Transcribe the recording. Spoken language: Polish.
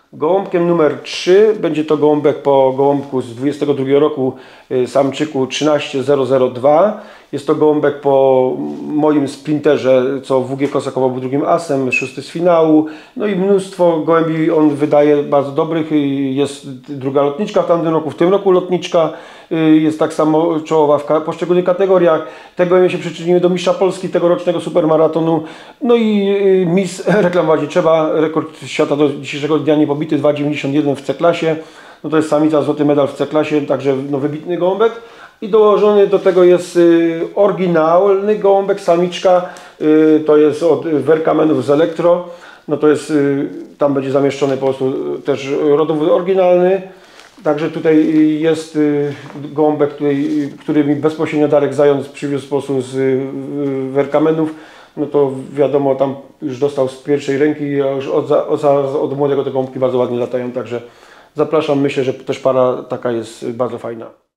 Gołąbkiem numer 3 będzie to gołąbek po gołąbku z 22 roku, samczyku 13002. Jest to gołąbek po moim sprinterze, co WG Kosakowo był drugim asem, 6 z finału. No i mnóstwo gołębi on wydaje bardzo dobrych. Jest druga lotniczka w tamtym roku, w tym roku lotniczka. Jest tak samo czołowa w poszczególnych kategoriach. Te gołębie się przyczyniły do mistrza Polski tegorocznego supermaratonu. No i Miss reklamować nie trzeba. Rekord świata do dzisiejszego dnia niepobity 2,91 w C-klasie. No to jest samica, złoty medal w C-klasie, także no, wybitny gołąbek. I dołożony do tego jest oryginalny gołąbek, samiczka. To jest od Werkamenów z Elektro. No to jest, tam będzie zamieszczony po prostu też rodowód oryginalny. Także tutaj jest gołąbek, który mi bezpośrednio Darek Zając przywiózł po prostu z Werkamenów. No to wiadomo, tam już dostał z pierwszej ręki, a już od młodego te gołąbki bardzo ładnie latają. Także zapraszam, myślę, że też para taka jest bardzo fajna.